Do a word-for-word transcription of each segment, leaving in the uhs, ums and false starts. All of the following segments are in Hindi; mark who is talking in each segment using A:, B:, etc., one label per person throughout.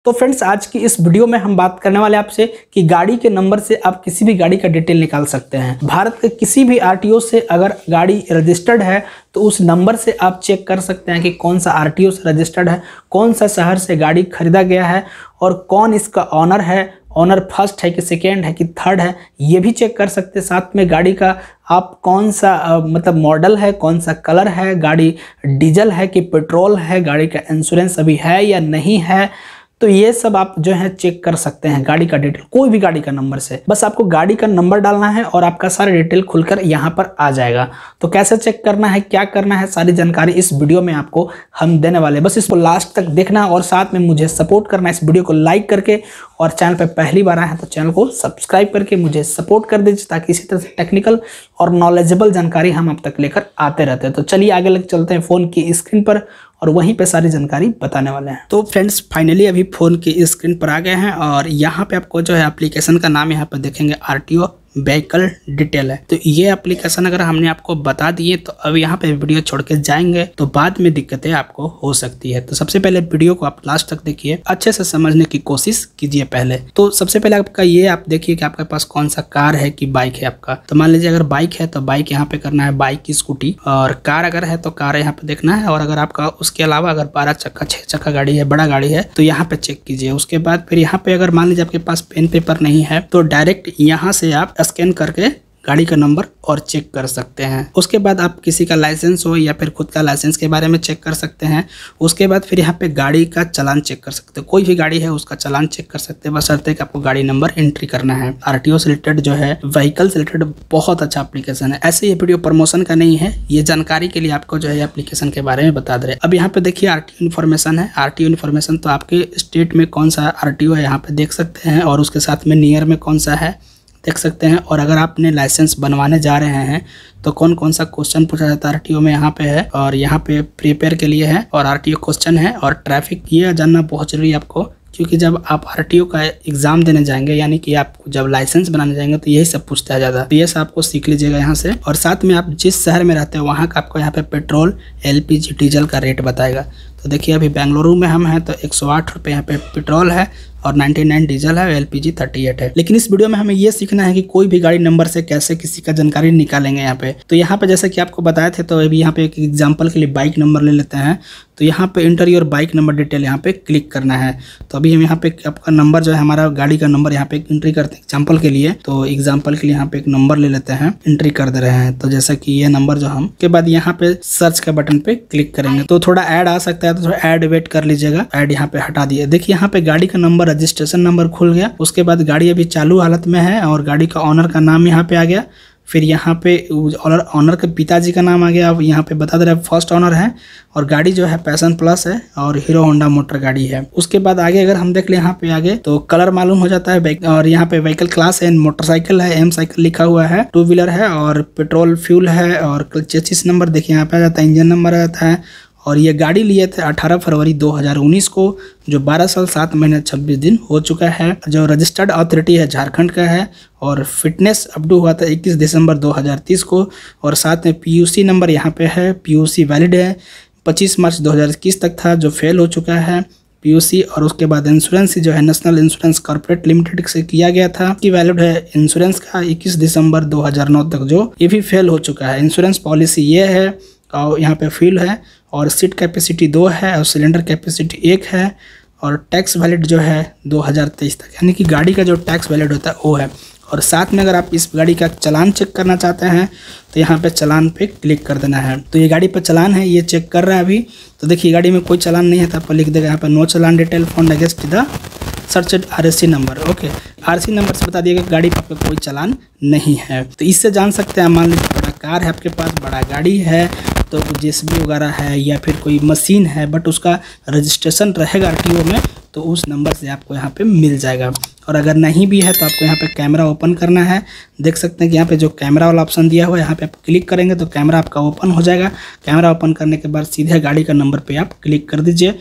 A: तो फ्रेंड्स, आज की इस वीडियो में हम बात करने वाले आपसे कि गाड़ी के नंबर से आप किसी भी गाड़ी का डिटेल निकाल सकते हैं। भारत के किसी भी आरटीओ से अगर गाड़ी रजिस्टर्ड है तो उस नंबर से आप चेक कर सकते हैं कि कौन सा आरटीओ से रजिस्टर्ड है, कौन सा शहर से गाड़ी खरीदा गया है और कौन इसका ऑनर है, ऑनर फर्स्ट है कि सेकेंड है कि थर्ड है, ये भी चेक कर सकते हैं। साथ में गाड़ी का आप कौन सा आ, मतलब मॉडल है, कौन सा कलर है, गाड़ी डीजल है कि पेट्रोल है, गाड़ी का इंश्योरेंस अभी है या नहीं है, तो ये सब आप जो है चेक कर सकते हैं गाड़ी का डिटेल, कोई भी गाड़ी का नंबर से। बस आपको गाड़ी का नंबर डालना है और आपका सारा डिटेल खुलकर यहाँ पर आ जाएगा। तो कैसे चेक करना है, क्या करना है, सारी जानकारी इस वीडियो में आपको हम देने वाले हैं। बस इसको लास्ट तक देखना और साथ में मुझे सपोर्ट करना है, इस वीडियो को लाइक करके, और चैनल पर पहली बार आए हैं तो चैनल को सब्सक्राइब करके मुझे सपोर्ट कर दीजिए, ताकि इसी तरह से टेक्निकल और नॉलेजेबल जानकारी हम अब तक लेकर आते रहते हैं। तो चलिए आगे लेकर चलते हैं फोन की स्क्रीन पर और वहीं पे सारी जानकारी बताने वाले हैं। तो फ्रेंड्स, फाइनली अभी फोन की स्क्रीन पर आ गए हैं और यहाँ पे आपको जो है एप्लीकेशन का नाम यहाँ पे देखेंगे आरटीओ व्हीकल डिटेल है। तो ये एप्लीकेशन अगर हमने आपको बता दिए तो अब यहाँ पे वीडियो छोड़ के जाएंगे तो बाद में दिक्कतें आपको हो सकती है। तो सबसे पहले वीडियो को आप लास्ट तक देखिए, अच्छे से समझने की कोशिश कीजिए पहले। तो सबसे पहले आपका ये आप देखिए कि आपके पास कौन सा कार है कि बाइक है आपका। तो मान लीजिए अगर बाइक है तो बाइक यहाँ पे करना है बाइक की स्कूटी, और कार अगर है तो कार यहाँ पे देखना है। और अगर आपका उसके अलावा अगर बारह चक्का छह चक्का गाड़ी है, बड़ा गाड़ी है, तो यहाँ पे चेक कीजिए। उसके बाद फिर यहाँ पे अगर मान लीजिए आपके पास पेन पेपर नहीं है तो डायरेक्ट यहाँ से आप स्कैन करके गाड़ी का नंबर और चेक कर सकते हैं। उसके बाद आप किसी का लाइसेंस हो या फिर खुद का लाइसेंस के बारे में चेक कर सकते हैं। उसके बाद फिर यहाँ पे गाड़ी का चालान चेक कर सकते हैं, कोई भी गाड़ी है उसका चालान चेक कर सकते हैं, बशर्ते कि आपको गाड़ी नंबर एंट्री करना है। आरटीओ से रिलेटेड जो है, व्हीकल से रिलेटेड बहुत अच्छा एप्लीकेशन है। ऐसे ये वीडियो प्रमोशन का नहीं है, ये जानकारी के लिए आपको जो है एप्लीकेशन के बारे में बता दे रहे हैं। अब यहाँ पे देखिए आरटीओ इन्फॉर्मेशन है। आरटीओ इन्फॉर्मेशन तो आपके स्टेट में कौन सा आरटीओ है यहाँ पे देख सकते हैं, और उसके साथ में नियर में कौन सा है देख सकते हैं। और अगर आपने लाइसेंस बनवाने जा रहे हैं तो कौन कौन सा क्वेश्चन पूछा जाता है आरटीओ में यहाँ पे है, और यहाँ पे प्रिपेयर के लिए है, और आरटीओ क्वेश्चन है, और ट्रैफिक ये जानना बहुत जरूरी है आपको, क्योंकि जब आप आरटीओ का एग्जाम देने जाएंगे, यानी कि आप जब लाइसेंस बनाने जाएंगे तो यही सब पूछता है ज़्यादा। तो ये सब आपको सीख लीजिएगा यहाँ से। और साथ में आप जिस शहर में रहते हैं वहाँ का आपको यहाँ पे पेट्रोल, एलपीजी, डीजल का रेट बताएगा। तो देखिए अभी बेंगलुरु में हम हैं तो एक सौ आठ रुपये यहाँ पे पेट्रोल है और निन्यानवे डीजल है, एलपीजी अड़तीस है। लेकिन इस वीडियो में हमें ये सीखना है कि कोई भी गाड़ी नंबर से कैसे किसी का जानकारी निकालेंगे यहाँ पे। तो यहाँ पे जैसे कि आपको बताए थे, तो अभी यहाँ पे एक एग्जांपल के लिए बाइक नंबर ले लेते हैं। तो यहाँ पे enter your bike number detail यहाँ पे क्लिक करना है। तो अभी हम यहाँ पे आपका नंबर जो है, हमारा गाड़ी का नंबर यहाँ पे एंट्री करते हैं एग्जाम्पल के लिए। तो एग्जाम्पल के लिए यहाँ पे एक नंबर ले लेते हैं, एंट्री कर दे रहे हैं। तो जैसा कि ये नंबर जो हम के बाद यहाँ पे सर्च का बटन पे क्लिक करेंगे तो थोड़ा ऐड आ सकता है, तो थोड़ा ऐड वेट कर लीजिएगा। ऐड यहाँ पे हटा दिए। देखिए यहाँ पे गाड़ी का नंबर, रजिस्ट्रेशन नंबर खुल गया। उसके बाद गाड़ी अभी चालू हालत में है और गाड़ी का ऑनर का नाम यहाँ पे आ गया। फिर यहाँ पे ऑनर ऑनर के पिताजी का नाम आ गया। अब यहाँ पे बता दे रहा है फर्स्ट ऑनर है, और गाड़ी जो है पैशन प्लस है और हीरो होंडा मोटर गाड़ी है। उसके बाद आगे अगर हम देख ले यहाँ पे आगे तो कलर मालूम हो जाता है, और यहाँ पे व्हीकल क्लास है, मोटरसाइकिल है, एम साइकिल लिखा हुआ है, टू व्हीलर है, और पेट्रोल फ्यूल है, और चेसिस नंबर देखिए यहाँ पे आ जाता है, इंजन नंबर आ जाता है। और ये गाड़ी लिए थे अठारह फरवरी दो हज़ार उन्नीस को, जो बारह साल सात महीने छब्बीस दिन हो चुका है। जो रजिस्टर्ड अथॉरिटी है झारखंड का है, और फिटनेस अपडू हुआ था इक्कीस दिसंबर दो हज़ार तीस को। और साथ में पीयूसी नंबर यहाँ पे है, पीयूसी वैलिड है, पच्चीस मार्च दो हज़ार इक्कीस तक था, जो फेल हो चुका है पीयूसी। और उसके बाद इंश्योरेंस जो है नेशनल इंश्योरेंस कॉर्पोरेट लिमिटेड से किया गया था, कि वैलिड है इंश्योरेंस का इक्कीस दिसंबर दो हज़ार नौ तक, जो ये भी फेल हो चुका है। इंश्योरेंस पॉलिसी ये है, और यहाँ पे फ्यूल है, और सीट कैपेसिटी दो है, और सिलेंडर कैपेसिटी एक है, और टैक्स वैलिड जो है दो हज़ार तेईस तक, यानी कि गाड़ी का जो टैक्स वैलिड होता है वो है। और साथ में अगर आप इस गाड़ी का चालान चेक करना चाहते हैं तो यहाँ पे चालान पे क्लिक कर देना है। तो ये गाड़ी पे चालान है, ये चेक कर रहा है अभी। तो देखिए गाड़ी में कोई चालान नहीं है तो आपको लिख देगा यहाँ पे no challan detail found against the searched RSC number. Okay, RC number से बता दिएगा गाड़ी पे आपका कोई चालान नहीं है। तो इससे जान सकते हैं, मान लीजिए बड़ा कार है आपके पास, बड़ा गाड़ी है, तो जेसीबी वगैरह है या फिर कोई मशीन है, बट उसका रजिस्ट्रेशन रहेगा आरटीओ में, तो उस नंबर से आपको यहाँ पे मिल जाएगा। और अगर नहीं भी है तो आपको यहाँ पे कैमरा ओपन करना है। देख सकते हैं कि यहाँ पे जो कैमरा वाला ऑप्शन दिया हुआ है, यहाँ पे आप क्लिक करेंगे तो कैमरा आपका ओपन हो जाएगा। कैमरा ओपन करने के बाद सीधे गाड़ी का नंबर पे आप क्लिक कर दीजिए,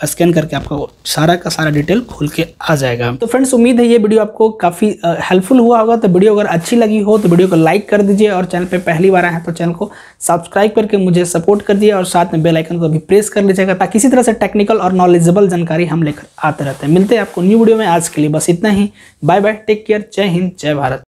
A: स्कैन करके आपको सारा का सारा डिटेल खुल के आ जाएगा। तो फ्रेंड्स, उम्मीद है ये वीडियो आपको काफ़ी हेल्पफुल हुआ होगा। तो वीडियो अगर अच्छी लगी हो तो वीडियो को लाइक कर दीजिए, और चैनल पे पहली बार आए हैं तो चैनल को सब्सक्राइब करके मुझे सपोर्ट कर दिए, और साथ में बेल आइकन को भी प्रेस कर लीजिएगा, ताकि इसी तरह से टेक्निकल और नॉलेजेबल जानकारी हम लेकर आते रहते हैं। मिलते हैं आपको न्यू वीडियो में। आज के लिए बस इतना ही। बाय बाय, टेक केयर, जय हिंद, जय भारत।